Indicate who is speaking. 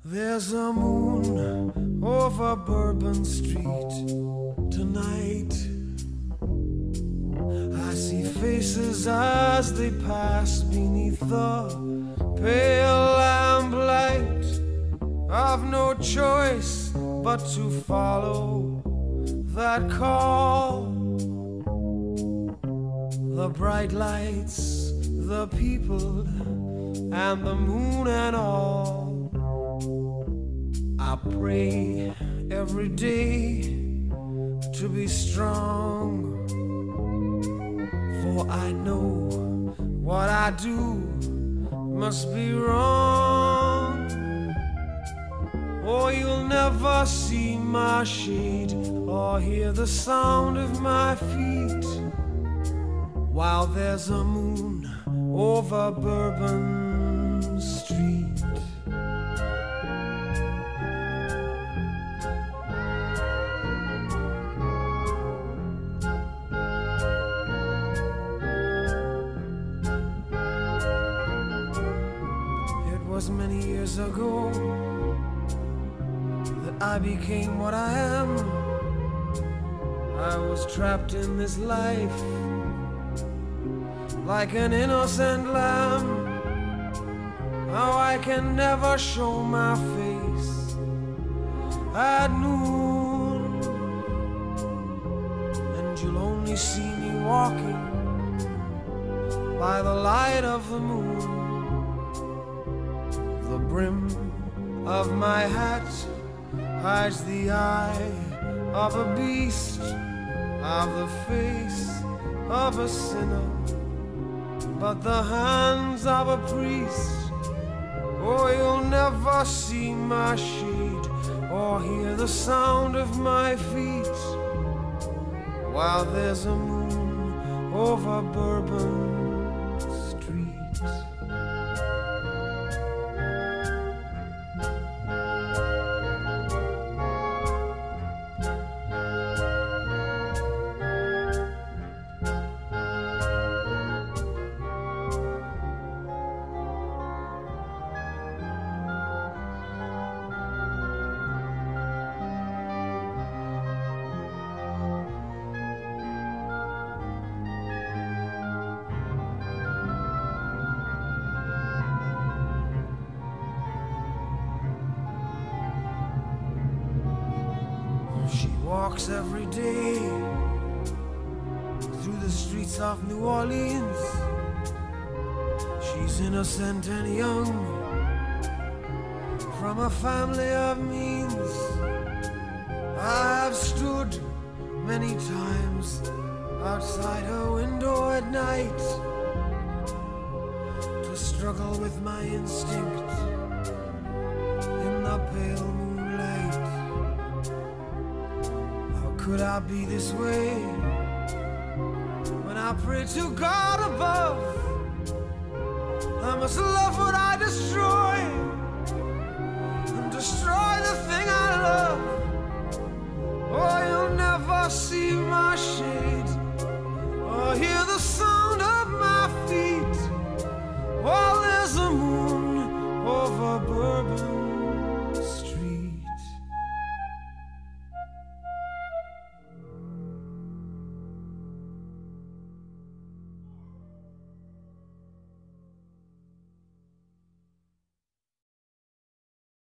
Speaker 1: There's a moon over Bourbon Street tonight. I see faces as they pass beneath the pale lamplight. I've no choice but to follow that call. The bright lights, the people, and the moon and all. I pray every day to be strong, for I know what I do must be wrong. Or you'll never see my shade or hear the sound of my feet while there's a moon over Bourbon Street. It was many years ago that I became what I am. I was trapped in this life like an innocent lamb. Now I can never show my face at noon, and you'll only see me walking by the light of the moon. The brim of my hat hides the eye of a beast, of the face of a sinner, but the hands of a priest. Oh, you'll never see my shade or hear the sound of my feet while there's a moon over Bourbon Street. She walks every day through the streets of New Orleans. She's innocent and young, from a family of means. I've stood many times outside her window at night to struggle with my instinct in the pale moonlight. Could I be this way when I pray to God above? I must love what I destroy.